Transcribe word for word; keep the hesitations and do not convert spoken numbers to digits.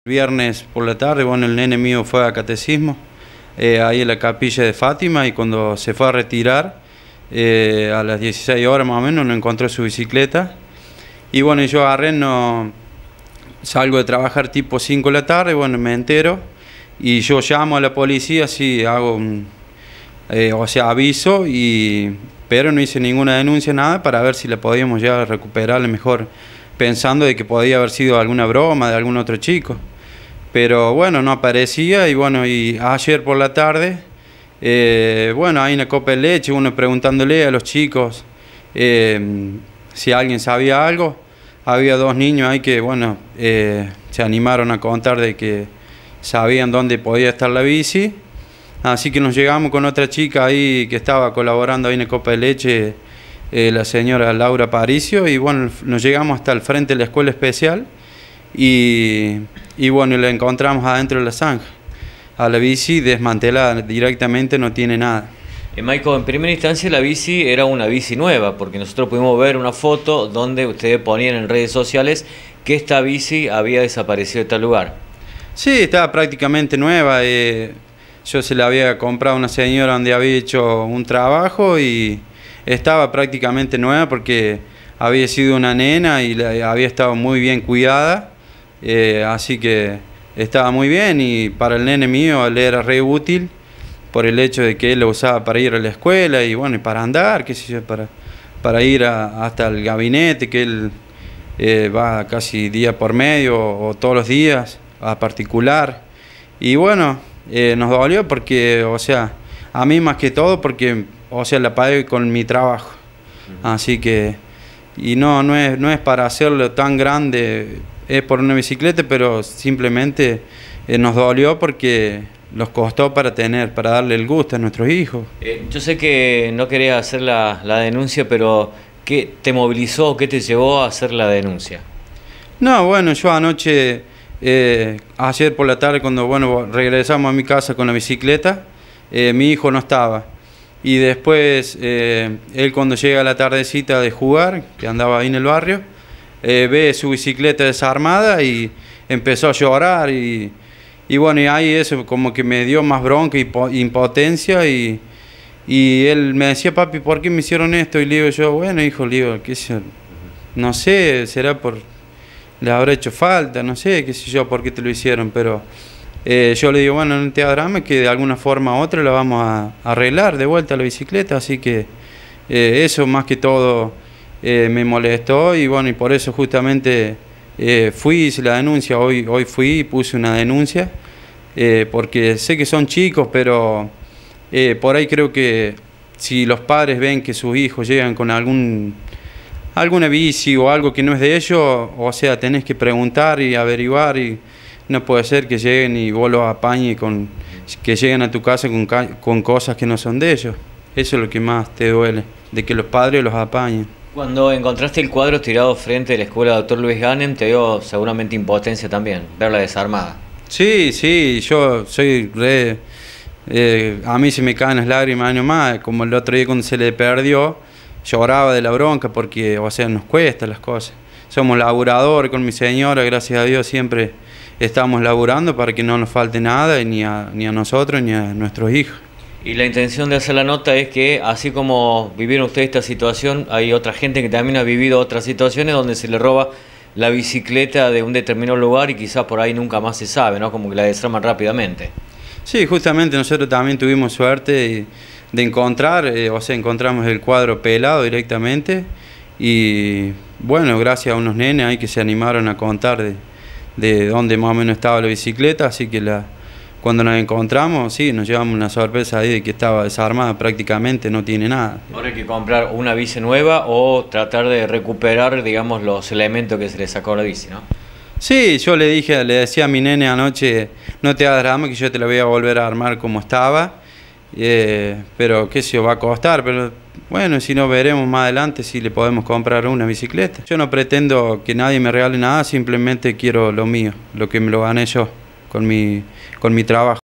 Viernes por la tarde, bueno, el nene mío fue a catecismo, eh, ahí en la capilla de Fátima, y cuando se fue a retirar, eh, a las dieciséis horas más o menos, no encontró su bicicleta. Y bueno, yo agarré, no, salgo de trabajar tipo cinco de la tarde, bueno, me entero, y yo llamo a la policía, así hago un, eh, o sea, aviso, y, pero no hice ninguna denuncia, nada, para ver si la podíamos ya recuperar mejor, pensando de que podía haber sido alguna broma de algún otro chico. Pero bueno, no aparecía, y bueno, y ayer por la tarde, eh, bueno, hay una copa de leche, uno preguntándole a los chicos eh, si alguien sabía algo. Había dos niños ahí que, bueno, eh, se animaron a contar de que sabían dónde podía estar la bici. Así que nos llegamos con otra chica ahí que estaba colaborando ahí en la copa de leche, eh, la señora Laura Paricio, y bueno, nos llegamos hasta el frente de la escuela especial. Y, y bueno, la encontramos adentro de la zanja, a la bici desmantelada directamente, no tiene nada. Eh, Maico, en primera instancia la bici era una bici nueva, porque nosotros pudimos ver una foto donde ustedes ponían en redes sociales que esta bici había desaparecido de tal lugar. Sí, estaba prácticamente nueva, eh, yo se la había comprado a una señora donde había hecho un trabajo y estaba prácticamente nueva porque había sido una nena y la, había estado muy bien cuidada. Eh, así que estaba muy bien, y para el nene mío le era re útil por el hecho de que él lo usaba para ir a la escuela y bueno, y para andar, qué sé yo, para, para ir a, hasta el gabinete, que él eh, va casi día por medio o, o todos los días a particular. Y bueno, eh, nos dolió porque, o sea, a mí más que todo porque, o sea, la pagué con mi trabajo. Así que, y no, no es, no es para hacerlo tan grande, es por una bicicleta, pero simplemente eh, nos dolió porque nos costó para tener, para darle el gusto a nuestros hijos. Eh, yo sé que no querías hacer la, la denuncia, pero ¿qué te movilizó, qué te llevó a hacer la denuncia? No, bueno, yo anoche, eh, ayer por la tarde, cuando bueno, regresamos a mi casa con la bicicleta, eh, mi hijo no estaba. Y después, eh, él cuando llega a la tardecita de jugar, que andaba ahí en el barrio, Eh, ve su bicicleta desarmada y empezó a llorar, y, y bueno, y ahí eso como que me dio más bronca y impotencia, y, y él me decía: papi, ¿por qué me hicieron esto? Y le digo yo: bueno, hijo, le digo, qué sé yo, no sé, será por, le habrá hecho falta, no sé, qué sé yo, por qué te lo hicieron, pero eh, yo le digo: bueno, no te da drama, que de alguna forma u otra la vamos a, a arreglar de vuelta a la bicicleta, así que eh, eso más que todo Eh, me molestó, y bueno, y por eso justamente eh, fui, hice la denuncia, hoy, hoy fui y puse una denuncia, eh, porque sé que son chicos, pero eh, por ahí creo que si los padres ven que sus hijos llegan con algún alguna bici o algo que no es de ellos, o sea, tenés que preguntar y averiguar, y no puede ser que lleguen y vos los apañes, con, que lleguen a tu casa con, con cosas que no son de ellos. Eso es lo que más te duele, de que los padres los apañen. Cuando encontraste el cuadro tirado frente a la escuela doctor Luis Ganem, te dio seguramente impotencia también, verla desarmada. Sí, sí, yo soy re... Eh, a mí se me caen las lágrimas años más, como el otro día cuando se le perdió, lloraba de la bronca porque, o sea, nos cuesta las cosas. Somos laburadores con mi señora, gracias a Dios siempre estamos laburando para que no nos falte nada, ni a, ni a nosotros ni a nuestros hijos. Y la intención de hacer la nota es que, así como vivieron ustedes esta situación, hay otra gente que también ha vivido otras situaciones donde se le roba la bicicleta de un determinado lugar y quizás por ahí nunca más se sabe, ¿no? Como que la desarman rápidamente. Sí, justamente nosotros también tuvimos suerte de, de encontrar, eh, o sea, encontramos el cuadro pelado directamente, y bueno, gracias a unos nenes ahí que se animaron a contar de, de dónde más o menos estaba la bicicleta, así que la... Cuando nos encontramos, sí, nos llevamos una sorpresa ahí de que estaba desarmada prácticamente, no tiene nada. Ahora hay que comprar una bici nueva o tratar de recuperar, digamos, los elementos que se le sacó a la bici, ¿no? Sí, yo le dije, le decía a mi nene anoche: no te hagas drama, que yo te la voy a volver a armar como estaba, eh, pero qué sé yo, va a costar, pero bueno, si no, veremos más adelante si le podemos comprar una bicicleta. Yo no pretendo que nadie me regale nada, simplemente quiero lo mío, lo que me lo gané yo con mi, con mi trabajo.